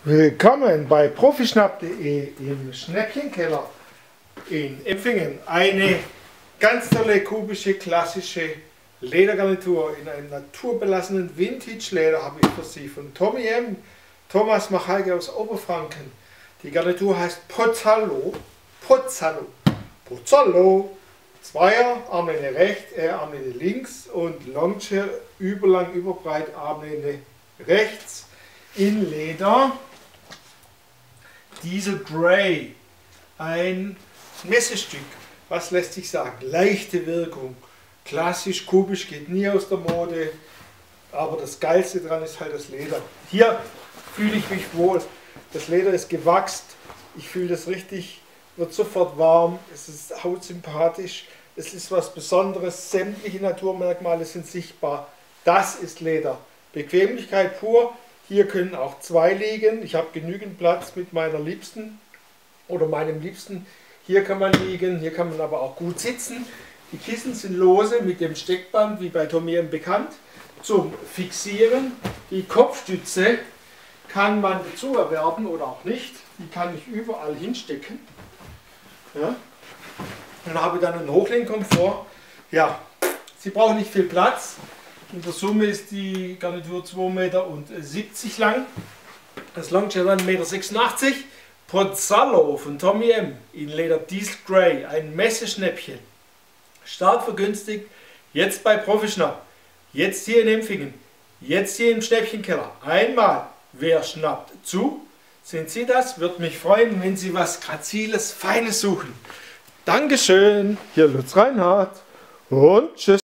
Willkommen bei profischnapp.de im Schnäppchenkeller in Empfingen. Eine ganz tolle kubische klassische Ledergarnitur in einem naturbelassenen Vintage-Leder habe ich für Sie von Tommy M. Thomas Machalke aus Oberfranken. Die Garnitur heißt Pozzallo. Zweier, Armlehne rechts, Armlehne links und Longchair überlang, überbreit, Armlehne rechts in Leder. Diesel Grey, ein Messestück, was lässt sich sagen, leichte Wirkung, klassisch, kubisch, geht nie aus der Mode, aber das Geilste dran ist halt das Leder. Hier fühle ich mich wohl, das Leder ist gewachst, ich fühle das richtig, wird sofort warm, es ist hautsympathisch, es ist was Besonderes, sämtliche Naturmerkmale sind sichtbar, das ist Leder. Bequemlichkeit pur. Hier können auch zwei liegen. Ich habe genügend Platz mit meiner Liebsten oder meinem Liebsten. Hier kann man liegen, hier kann man aber auch gut sitzen. Die Kissen sind lose mit dem Steckband, wie bei Tommy M bekannt, zum Fixieren. Die Kopfstütze kann man dazu erwerben oder auch nicht. Die kann ich überall hinstecken. Ja. Und habe dann einen Hochlehnkomfort. Ja, sie brauchen nicht viel Platz. In der Summe ist die Garnitur 2,70 Meter lang. Das Longchair dann 1,86 Meter. Pozzallo von Tommy M. in Leder Diesel Grey. Ein Messeschnäppchen. Stark vergünstigt. Jetzt bei Profischnapp. Jetzt hier in Empfingen. Jetzt hier im Schnäppchenkeller. Einmal. Wer schnappt zu? Sind Sie das? Würde mich freuen, wenn Sie was Graziles, Feines suchen. Dankeschön. Hier Lutz Reinhardt. Und tschüss.